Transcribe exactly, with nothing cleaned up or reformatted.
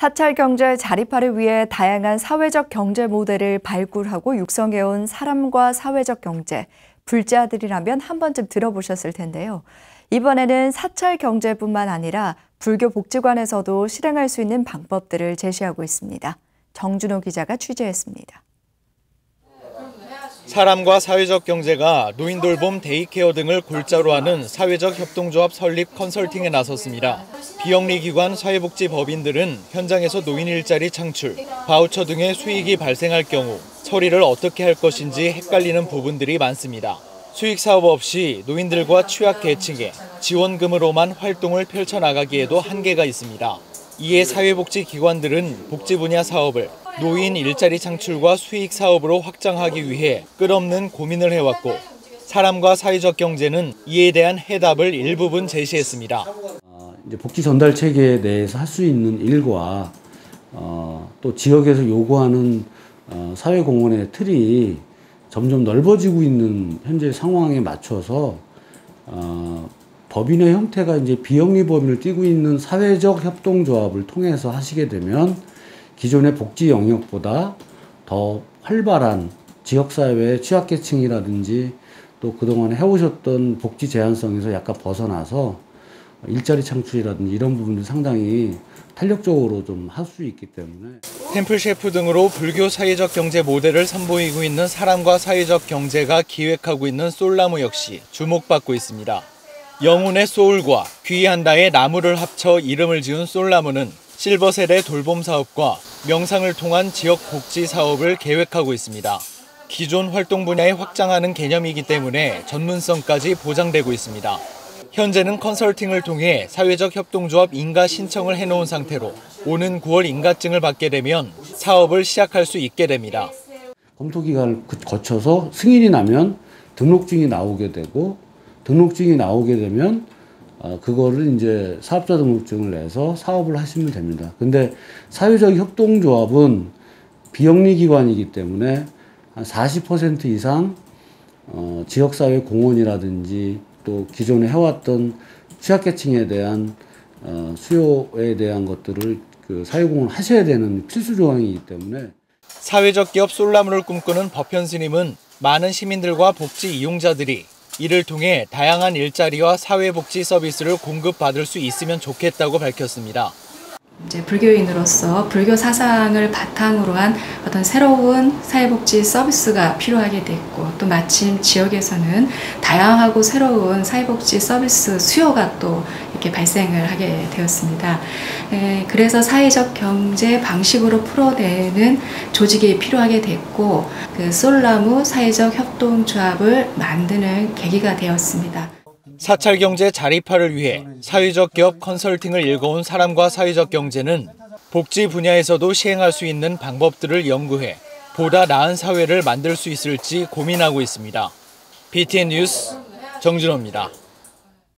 사찰 경제 자립화를 위해 다양한 사회적 경제 모델을 발굴하고 육성해온 사람과 사회적 경제, 불자들이라면 한 번쯤 들어보셨을 텐데요. 이번에는 사찰 경제뿐만 아니라 불교 복지관에서도 실행할 수 있는 방법들을 제시하고 있습니다. 정준호 기자가 취재했습니다. 사람과 사회적 경제가 노인 돌봄, 데이케어 등을 골자로 하는 사회적 협동조합 설립 컨설팅에 나섰습니다. 비영리기관, 사회복지법인들은 현장에서 노인 일자리 창출, 바우처 등의 수익이 발생할 경우 처리를 어떻게 할 것인지 헷갈리는 부분들이 많습니다. 수익 사업 없이 노인들과 취약계층에 지원금으로만 활동을 펼쳐나가기에도 한계가 있습니다. 이에 사회복지기관들은 복지 분야 사업을 노인 일자리 창출과 수익 사업으로 확장하기 위해 끝없는 고민을 해왔고, 사람과 사회적 경제는 이에 대한 해답을 일부분 제시했습니다. 어, 이제 복지 전달 체계 내에서 할 수 있는 일과 어, 또 지역에서 요구하는 어, 사회공헌의 틀이 점점 넓어지고 있는 현재 상황에 맞춰서 어, 법인의 형태가 이제 비영리 법인을 띠고 있는 사회적 협동조합을 통해서 하시게 되면 기존의 복지 영역보다 더 활발한 지역사회의 취약계층이라든지 또 그동안 해오셨던 복지 제한성에서 약간 벗어나서 일자리 창출이라든지 이런 부분들 상당히 탄력적으로 좀 할 수 있기 때문에. 템플 셰프 등으로 불교 사회적 경제 모델을 선보이고 있는 사람과 사회적 경제가 기획하고 있는 솔나무 역시 주목받고 있습니다. 영혼의 소울과 귀한다의 나무를 합쳐 이름을 지은 솔나무는 실버셀의 돌봄 사업과 명상을 통한 지역 복지 사업을 계획하고 있습니다. 기존 활동 분야에 확장하는 개념이기 때문에 전문성까지 보장되고 있습니다. 현재는 컨설팅을 통해 사회적 협동조합 인가 신청을 해놓은 상태로 오는 구월 인가증을 받게 되면 사업을 시작할 수 있게 됩니다. 검토기간을 거쳐서 승인이 나면 등록증이 나오게 되고, 등록증이 나오게 되면 어, 그거를 이제 사업자 등록증을 내서 사업을 하시면 됩니다. 근데 사회적 협동조합은 비영리 기관이기 때문에 한 사십 퍼센트 이상 어, 지역사회 공헌이라든지 또 기존에 해왔던 취약계층에 대한 어, 수요에 대한 것들을 그 사회공헌 하셔야 되는 필수 조항이기 때문에. 사회적 기업 솔나무를 꿈꾸는 법현 스님은 많은 시민들과 복지 이용자들이 이를 통해 다양한 일자리와 사회복지 서비스를 공급받을 수 있으면 좋겠다고 밝혔습니다. 이제 불교인으로서 불교 사상을 바탕으로 한 어떤 새로운 사회복지 서비스가 필요하게 됐고, 또 마침 지역에서는 다양하고 새로운 사회복지 서비스 수요가 또 이렇게 발생을 하게 되었습니다. 에, 그래서 사회적 경제 방식으로 풀어내는 조직이 필요하게 됐고, 그 솔나무 사회적 협동조합을 만드는 계기가 되었습니다. 사찰 경제 자립화를 위해 사회적 기업 컨설팅을 일궈온 사람과 사회적 경제는 복지 분야에서도 시행할 수 있는 방법들을 연구해 보다 나은 사회를 만들 수 있을지 고민하고 있습니다. 비티엔 뉴스 정준호입니다.